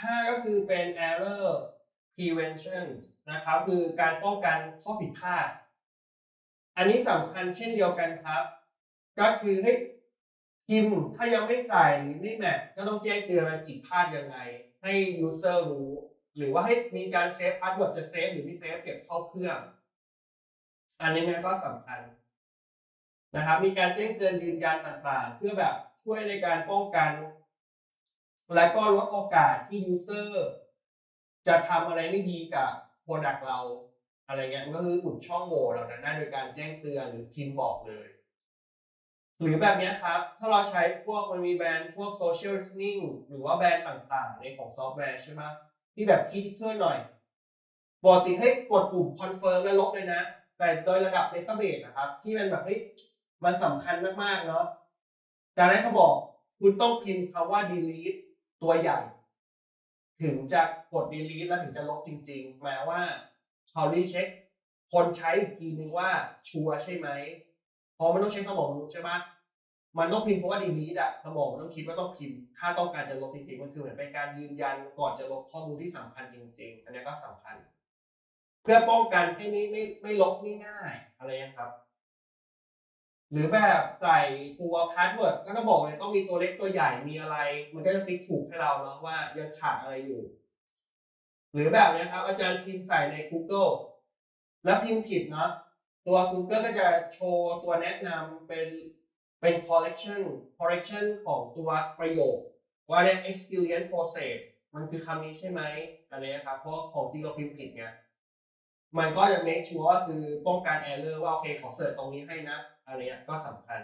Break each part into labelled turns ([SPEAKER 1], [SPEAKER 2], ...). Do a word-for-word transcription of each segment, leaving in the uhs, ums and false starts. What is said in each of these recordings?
[SPEAKER 1] ห้าก็คือเป็น error prevention นะครับคือการป้องกันข้อผิดพลาดอันนี้สำคัญเช่นเดียวกันครับก็คือให้พิมพ์ถ้ายังไม่ใส่หรือไม่แมทก็ต้องแจ้งเตือนมันผิดพลาดยังไงให้ user รู้หรือว่าให้มีการเซฟพาสเวิร์ดจะเซฟหรือไม่เซฟเก็บเข้าเครื่องอันนี้ก็สำคัญนะครับมีการแจ้งเตือนยืนยันต่างๆเพื่อแบบช่วยในการป้องกันและก็ลดโอกาสที่ user จะทำอะไรไม่ดีกับ product เราอะไรเงี้ยก็คืออุดช่องโหว่เหล่านั้นได้โดยการแจ้งเตือนหรือพิมพ์บอกเลยหรือแบบนี้ครับถ้าเราใช้พวกมันมีแบรนด์พวก social listening หรือว่าแบรนด์ต่างๆในของซอฟต์แวร์ใช่ไหมที่แบบ critical หน่อยปกติให้กดปุ่ม confirm และลบเลยนะแต่โดยระดับ database นะครับที่มันแบบเฮ้ยมันสำคัญมากๆเนาะจากนั้นเขาบอกคุณต้องพิมพ์คำว่า delete ตัวใหญ่ถึงจะกด delete แล้วถึงจะลบจริงๆแม้ว่าเขารีเช็คคนใช้อีกทีนึงว่าชัวร์ใช่ไหมเพราะมันต้องใช้สมองมนุษย์ใช่ไหมมันต้องพิมพ์เพราะว่า delete อะสมองมันต้องคิดว่าต้องพิมพ์ถ้าต้องการจะลบจริงๆมันคือเหมือนเป็นการยืนยันก่อนจะลบข้อมูลที่สำคัญจริงๆอันนี้ก็สำคัญเพื่อป้องกันให้ไม่ไม่ไม่ลบง่ายๆอะไรนะครับหรือแบบใส่ตัวพาสเวิร์ดก็ต้องบอกเลยต้องมีตัวเล็กตัวใหญ่มีอะไรมันก็จะติ๊กถูกให้เราเนาะว่ายังขาดอะไรอยู่หรือแบบนี้ครับอาจารย์พิมพ์ใส่ใน Google แล้วพิมพ์ผิดเนาะตัว Google ก็จะโชว์ตัวแนะนำเป็นเป็น correction correction ของตัวประโยคว่าเนี่ย experience process มันคือคำนี้ใช่ไหมอันนี้ครับเพราะของจริงเราพิมพ์ผิดไงมันก็จะ make sure ว่าคือป้องกัน error ว่าโอเคขอเสิร์ชตรงนี้ให้นะอะไรเงี้ยก็สำคัญ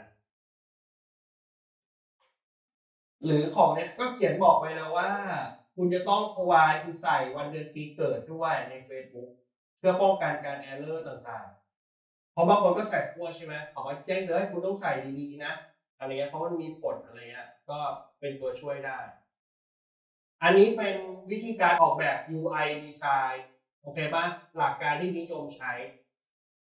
[SPEAKER 1] หรือของเนี่ยก็เขียนบอกไว้แล้วว่าคุณจะต้อง provide คือใส่วันเดือนปีเกิดด้วยใน Facebook เพื่อป้องกันการ error ต่างๆเพราะบางคนก็ใส่มั่วใช่ไหมเขาก็แจ้งเตือนให้คุณต้องใส่ดีๆนะอะไรเงี้ยเพราะมันมีผลอะไรเงี้ยก็เป็นตัวช่วยได้อันนี้เป็นวิธีการออกแบบ ยู ไอ design โอเคป่ะหลักการที่นิยมใช้